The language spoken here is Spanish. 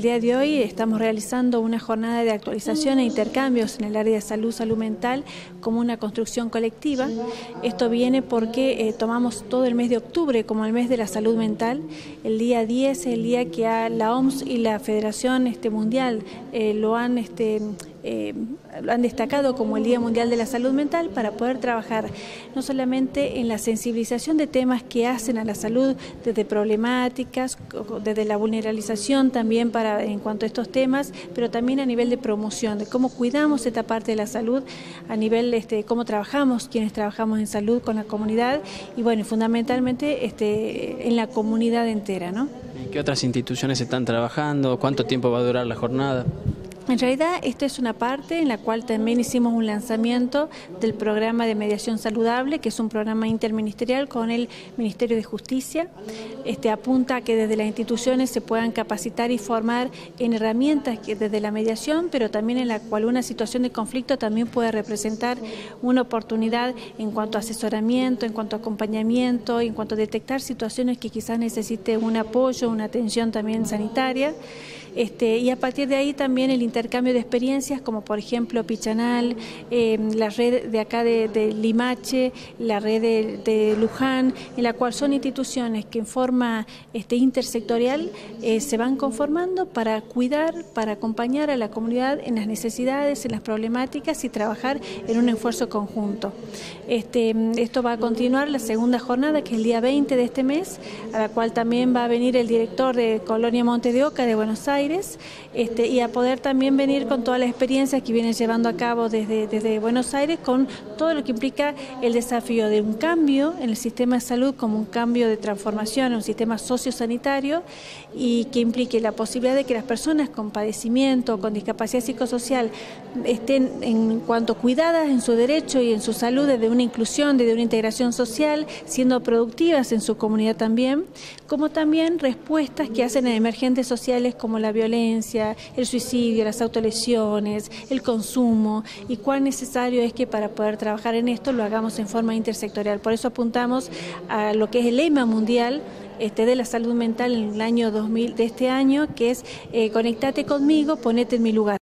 día de hoy estamos realizando una jornada de actualización e intercambios en el área de salud mental como una construcción colectiva. Esto viene porque tomamos todo el mes de octubre como el mes de la salud mental. El día 10 es el día que la OMS y la Federación Mundial lo han destacado como el Día Mundial de la Salud Mental para poder trabajar no solamente en la sensibilización de temas que hacen a la salud, desde problemáticas, desde la vulnerabilización también en cuanto a estos temas, pero también a nivel de promoción, de cómo cuidamos esta parte de la salud, a nivel de cómo trabajamos, quienes trabajamos en salud con la comunidad y bueno, fundamentalmente en la comunidad entera, ¿no? ¿En qué otras instituciones están trabajando? ¿Cuánto tiempo va a durar la jornada? En realidad, esta es una parte en la cual también hicimos un lanzamiento del programa de mediación saludable, que es un programa interministerial con el Ministerio de Justicia. Apunta a que desde las instituciones se puedan capacitar y formar en herramientas desde la mediación, pero también en la cual una situación de conflicto también puede representar una oportunidad en cuanto a asesoramiento, en cuanto a acompañamiento, en cuanto a detectar situaciones que quizás necesite un apoyo, una atención también sanitaria. Y a partir de ahí también el intercambio de experiencias, como por ejemplo Pichanal, la red de acá de Limache, la red de Luján, en la cual son instituciones que en forma intersectorial se van conformando para cuidar, para acompañar a la comunidad en las necesidades, en las problemáticas y trabajar en un esfuerzo conjunto. Esto va a continuar la segunda jornada, que es el día 20 de este mes, a la cual también va a venir el director de Colonia Monte de Oca de Buenos Aires, y a poder también venir con todas las experiencias que viene llevando a cabo desde Buenos Aires, con todo lo que implica el desafío de un cambio en el sistema de salud como un cambio de transformación en un sistema sociosanitario y que implique la posibilidad de que las personas con padecimiento, con discapacidad psicosocial, estén en cuanto cuidadas en su derecho y en su salud desde una inclusión, desde una integración social, siendo productivas en su comunidad también, como también respuestas que hacen a emergentes sociales como la violencia, el suicidio, las autolesiones, el consumo y cuán necesario es que para poder trabajar en esto lo hagamos en forma intersectorial. Por eso apuntamos a lo que es el lema mundial de la salud mental en el año 2000 de este año, que es conectate conmigo, ponete en mi lugar.